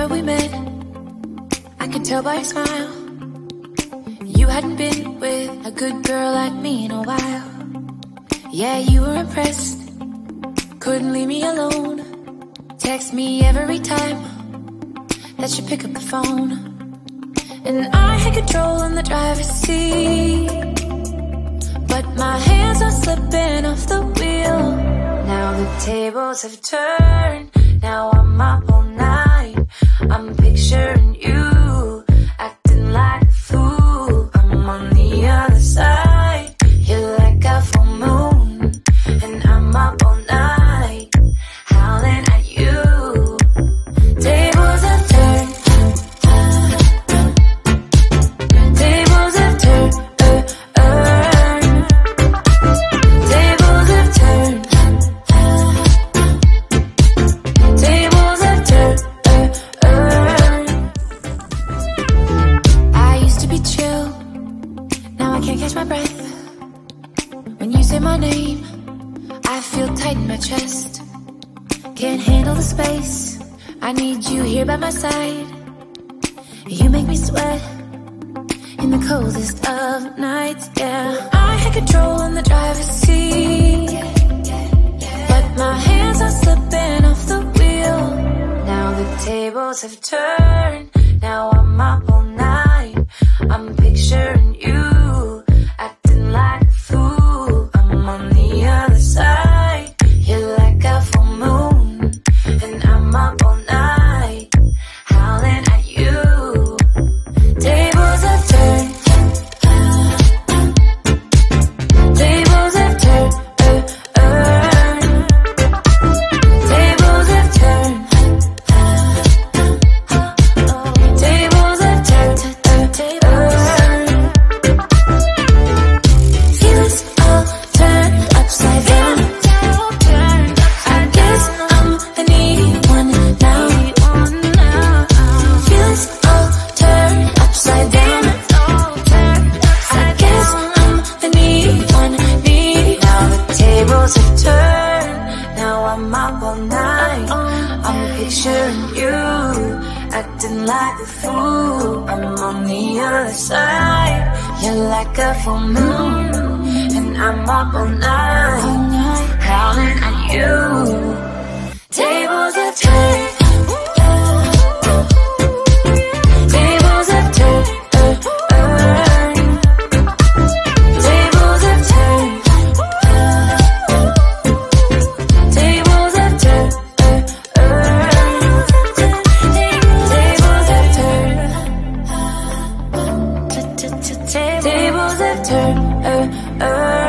that we met, I could tell by your smile you hadn't been with a good girl like me in a while. Yeah, you were impressed, couldn't leave me alone. Text me every time that you pick up the phone. And I had control in the driver's seat, but my hands are slipping off the wheel. Now the tables have turned, now I'm up all night. I'm picturing you acting like a fool. I'm on the other side, you're like a full moon, and I'm up all night, howling at you. Tables have turned, tables have turned, tables have turned, tables have turned. I used to be chill, now I can't catch my breath. When you say my name, I feel tight in my chest. Can't handle the space, I need you here by my side. You make me sweat in the coldest of nights, yeah. I had control in the driver's seat, but my hands are slipping off the wheel. Now the tables have turned, now I'm up all night. I'm picturing you acting like a fool. I'm on the other side, you're like a full moon, and I'm up all night, howling at you. Tables have turned, tables have turned, tables have turned, tables have turned, feelings all turned upside down. I guess I'm the needy one now. Feelings all turned upside down. I guess I'm the needy one, needy. Now the tables have turned, now I'm up all night. I'm picturing you acting like a fool. I'm on the other side, you're like a full moon, and I'm up all night, howling at you. Tables have turned, tables have turned, tables have turned, tables have turned, tables have turned, tables have turned.